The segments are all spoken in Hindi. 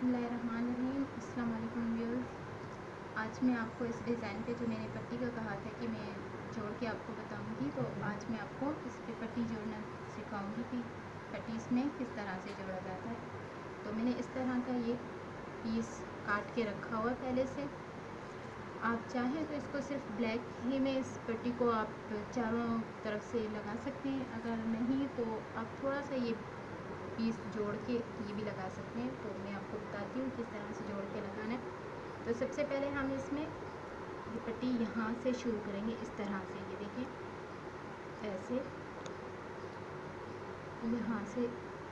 बिस्मिल्लाहिर्रहमानिर्रहीम। अस्सलाम वालेकुम व्यूअर्स। आज मैं आपको इस डिज़ाइन पे जो मैंने पट्टी का कहा था कि मैं जोड़ के आपको बताऊंगी, तो आज मैं आपको इस पे पट्टी जोड़ना सिखाऊंगी कि पट्टी इसमें किस तरह से जोड़ा जाता है। तो मैंने इस तरह का ये पीस काट के रखा हुआ पहले से। आप चाहें तो इसको सिर्फ ब्लैक ही में इस पट्टी को आप चारों तरफ से लगा सकते हैं, अगर नहीं तो आप थोड़ा सा ये पीस जोड़ के ये भी लगा सकते हैं। तो मैं आपको बताती हूँ किस तरह से जोड़ के लगाना है। तो सबसे पहले हम इसमें ये पट्टी यहाँ से शुरू करेंगे, इस तरह से। ये देखें, ऐसे यहाँ से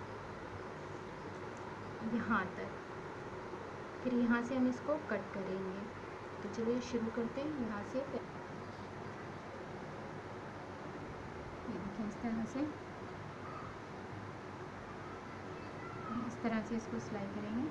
यहाँ तक, फिर यहाँ से हम इसको कट करेंगे। तो चलिए शुरू करते हैं यहाँ से। ये देखें, इस तरह से इसको सिलाई करेंगे।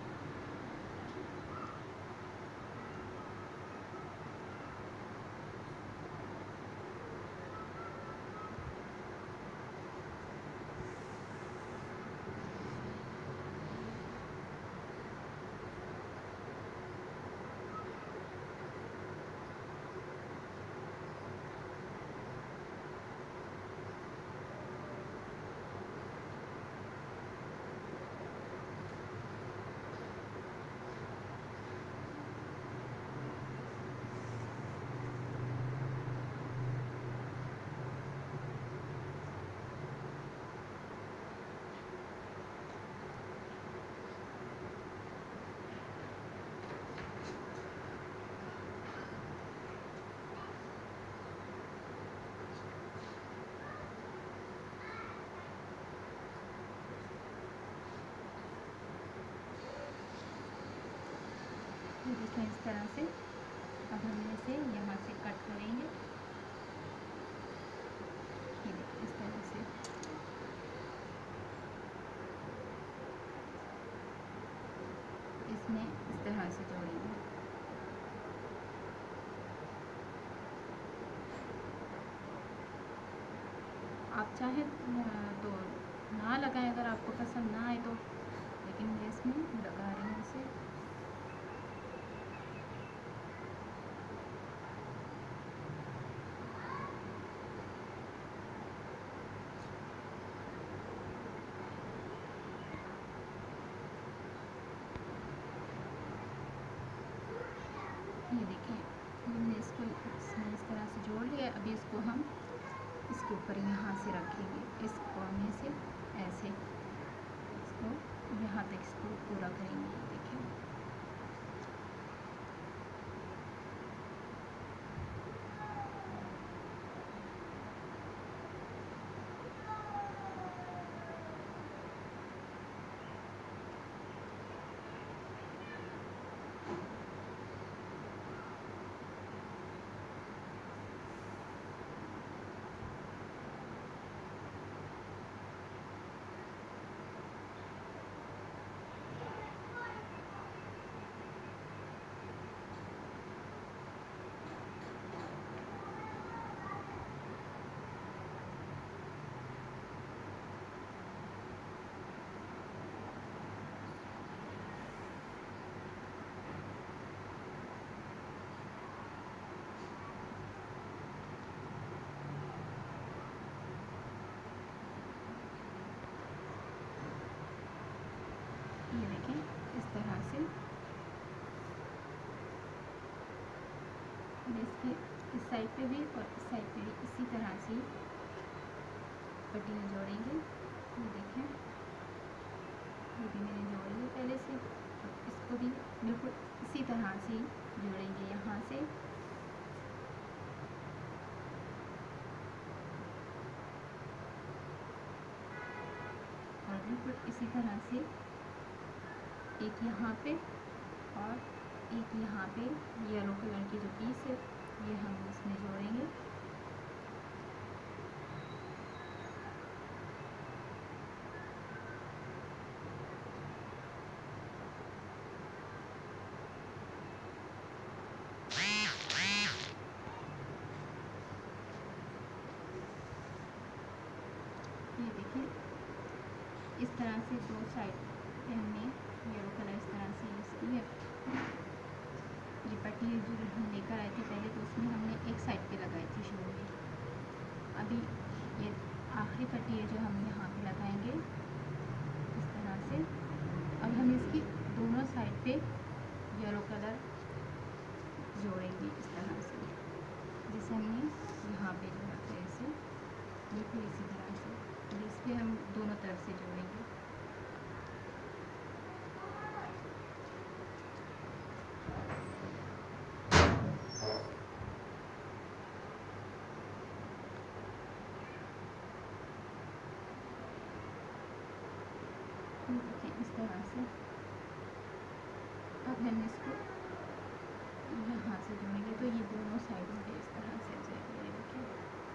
ये देखें, इस तरह से अब हम इसे यहाँ से कट करेंगे। ये देखिए, इस तरह से इसमें इस तरह से जोड़ेंगे। आप चाहें तो ना लगाएं, अगर आपको पसंद ना आए तो, लेकिन मैं इसमें लगा रही हूँ इसे। ये देखें, हमने इसको इस तरह से जोड़ लिया। अभी इसको हम इसके ऊपर यहाँ से रखेंगे, इस कोने से ऐसे इसको यहाँ तक इसको पूरा करेंगे। देखिए, ये देखें, इस तरह से इसके इस साइड पे भी और इस साइड पे भी इसी तरह से पट्टी में जोड़ेंगे। ये देखें, ये भी मैंने जोड़ लिया पहले से। और इसको भी बिल्कुल इसी तरह से जोड़ेंगे यहाँ से। और बिल्कुल इसी तरह से एक यहाँ पे और एक यहाँ पे येलो कलर की जो पीस है ये हम इसमें जोड़ेंगे। ये देखिए, इस तरह से दो साइड पे हमने येलो कलर इस तरह से यूज़ की है। ये पट्टी जो हम लेकर आए थे पहले, तो उसमें हमने एक साइड पे लगाई थी शुरू में। अभी ये आखिरी पट्टी है जो हम यहाँ पे लगाएंगे इस तरह से। अब हम इसकी दोनों साइड पे येलो कलर जोड़ेंगे इस तरह से, जैसे हमने यहाँ पे जोड़ा था ऐसे, बिल्कुल इसी तरह से। तो इस पर हम दोनों तरफ से जोड़ेंगे। देखिए इस तरह से। अब हम इसको यहाँ से जोड़ेंगे तो ये दोनों साइडों पे इस तरह से जाएगा। देखिए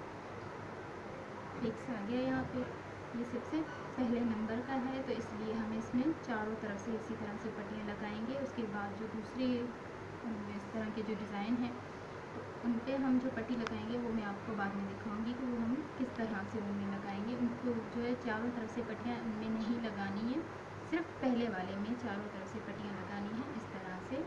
फिक्स आ गया यहाँ पे। ये सबसे पहले नंबर का है, तो इसलिए हम इसमें चारों तरफ से इसी तरह से पट्टियाँ लगाएंगे। उसके बाद जो दूसरे इस तरह के जो डिज़ाइन हैं, तो उन पे हम जो पट्टी लगाएंगे वो मैं आपको बाद में दिखाऊंगी कि वो हम किस तरह से उनमें लगाएंगे। उनको जो है चारों तरफ से पट्टियाँ उनमें नहीं लगानी है, सिर्फ पहले वाले में चारों तरफ से पट्टियाँ लगानी है इस तरह से।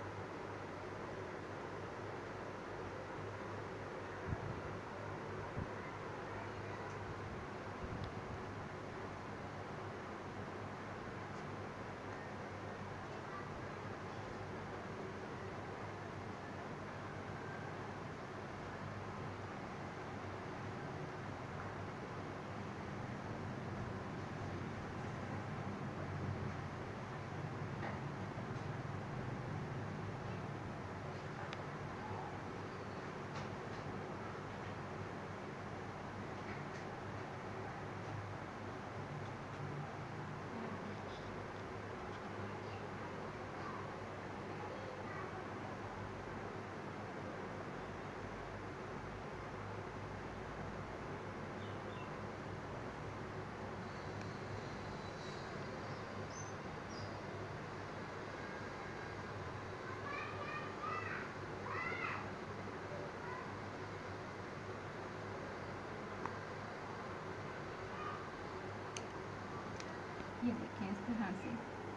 ये देखें इस तरह से।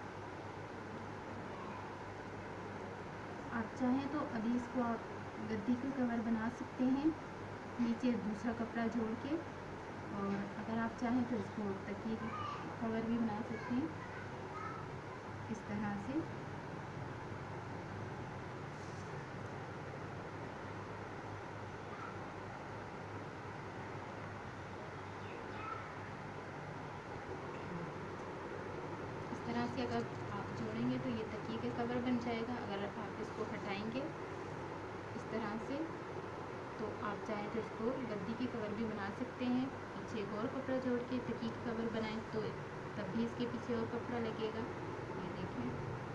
आप चाहें तो अभी इसको आप गद्दी का कवर बना सकते हैं नीचे दूसरा कपड़ा जोड़ के, और अगर आप चाहें तो इसको तकिए का कवर भी बना सकते हैं इस तरह से। अगर आप जोड़ेंगे तो ये तकिए का कवर बन जाएगा। अगर आप इसको हटाएंगे इस तरह से, तो आप चाहें तो इसको गद्दी की कवर भी बना सकते हैं। पीछे एक और कपड़ा जोड़ के तकिए का कवर बनाएं तो तब भी इसके पीछे और कपड़ा लगेगा। ये देखें,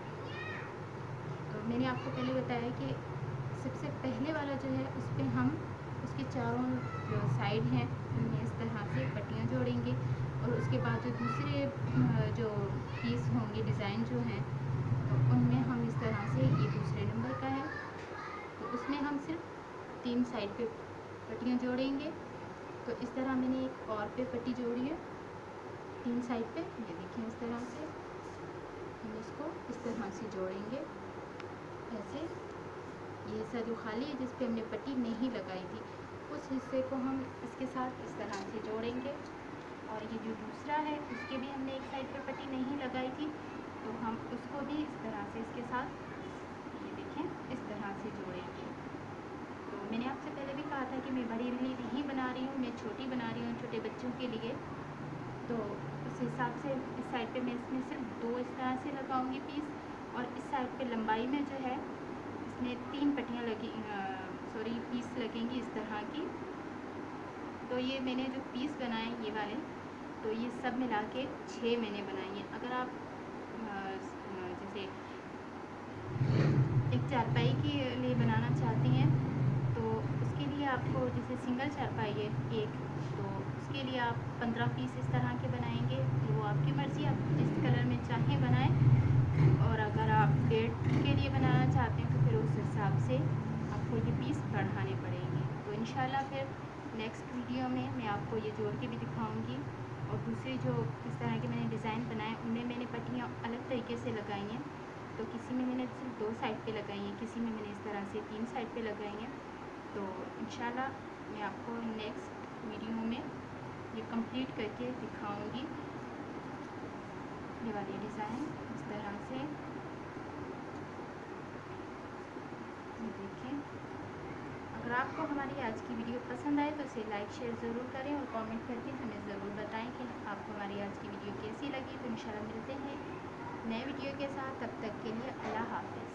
तो मैंने आपको पहले बताया कि सबसे पहले वाला जो है उस पर हम उसके चारों जो साइड हैं उनमें इस तरह से पट्टियाँ जोड़ेंगे, और उसके बाद जो दूसरे जो पीस होंगे डिज़ाइन जो हैं तो उनमें हम इस तरह से, ये दूसरे नंबर का है तो उसमें हम सिर्फ 3 साइड पे पट्टियाँ जोड़ेंगे। तो इस तरह मैंने एक और पे पट्टी जोड़ी है 3 साइड पे। ये देखिए इस तरह से हम इसको इस तरह से जोड़ेंगे ऐसे। ये हिस्सा जो खाली है जिस पे हमने पट्टी नहीं लगाई थी उस हिस्से को हम इसके साथ इस तरह से जोड़ेंगे, और ये जो दूसरा है उसके भी हमने एक साइड पे पट्टी नहीं लगाई थी तो हम उसको भी इस तरह से इसके साथ, ये देखें, इस तरह से जोड़ेंगे। तो मैंने आपसे पहले भी कहा था कि मैं बड़ी रील नहीं बना रही हूँ, मैं छोटी बना रही हूँ छोटे बच्चों के लिए। तो उस हिसाब से इस साइड पे मैं इसमें सिर्फ 2 इस तरह से लगाऊंगी पीस, और इस साइड पे लंबाई में जो है इसमें 3 पट्टियाँ लगी पीस लगेंगी इस तरह की। तो ये मैंने जो पीस बनाए ये वाले, तो ये सब मिला के 6 मैंने बनाई हैं। अगर आप जैसे एक चारपाई के लिए बनाना चाहती हैं तो उसके लिए आपको, जैसे सिंगल चारपाई है एक, तो उसके लिए आप 15 पीस इस तरह के बनाएंगे। वो आपकी मर्ज़ी, आप जिस कलर में चाहें बनाएं। और अगर आप बेड के लिए बनाना चाहते हैं तो फिर उस हिसाब से आपको ये पीस बढ़ाने पड़ेंगे। तो इंशाल्लाह फिर नेक्स्ट वीडियो में मैं आपको ये जोड़ के भी दिखाऊंगी, और दूसरी जो इस तरह के मैंने डिज़ाइन बनाए उनमें मैंने पट्टियाँ अलग तरीके से लगाई हैं। तो किसी में मैंने सिर्फ 2 साइड पे लगाई हैं, किसी में मैंने इस तरह से 3 साइड पे लगाई हैं। तो इंशाल्लाह मैं आपको नेक्स्ट वीडियो में ये कंप्लीट करके दिखाऊंगी। ये वाली डिज़ाइन इस तरह से देखें। अगर आपको हमारी आज की वीडियो पसंद आए तो इसे लाइक शेयर ज़रूर करें और कमेंट करके हमें ज़रूर बताएं कि आपको हमारी आज की वीडियो कैसी लगी। तो इंशाल्लाह मिलते हैं नए वीडियो के साथ, तब तक के लिए अल्लाह हाफ़िज़।